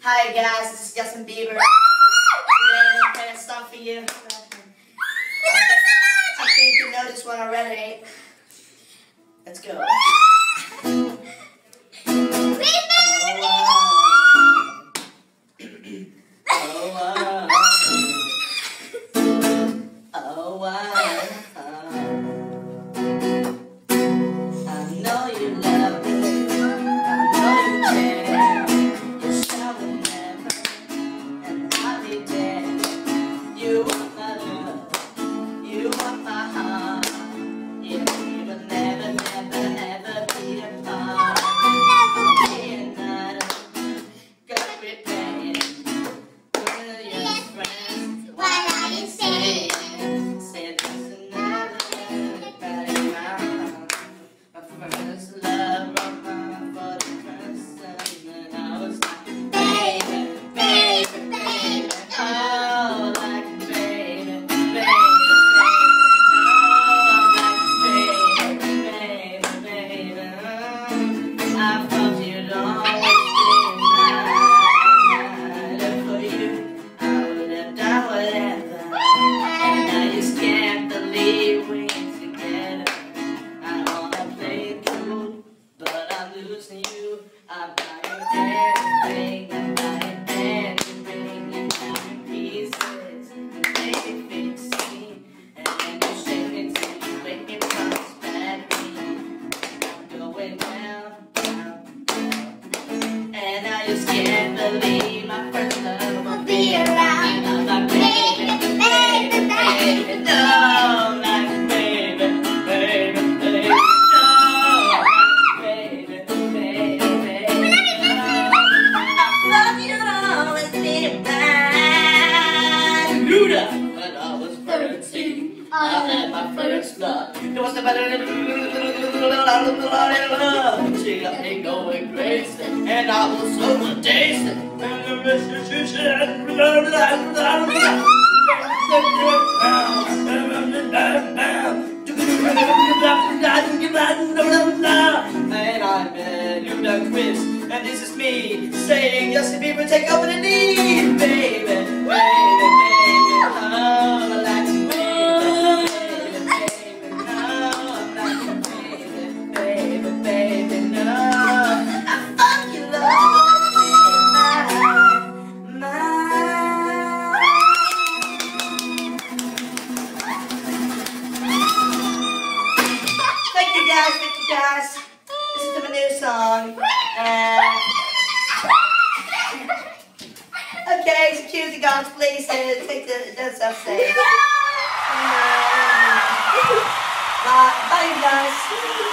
Hi guys, this is Justin Bieber. Today I'm playing a song for you. I think you know this one already. Let's go. I just can't believe my first love will be around. I'm like, baby, baby, baby, no, like, baby, baby, baby, no, baby, baby, baby, no. I thought you'd always be mine. Luda, when I was 13, I had my first love. It was the better she got me going crazy, and I was so tasty. And the restitution. And I'm Luda Chris, and this is me saying, Justin Bieber, take over the knee, baby, baby, baby, oh, like Thank you guys. This is my new song. Okay, excuse the guns, please. Take the stuff safe. Bye, guys.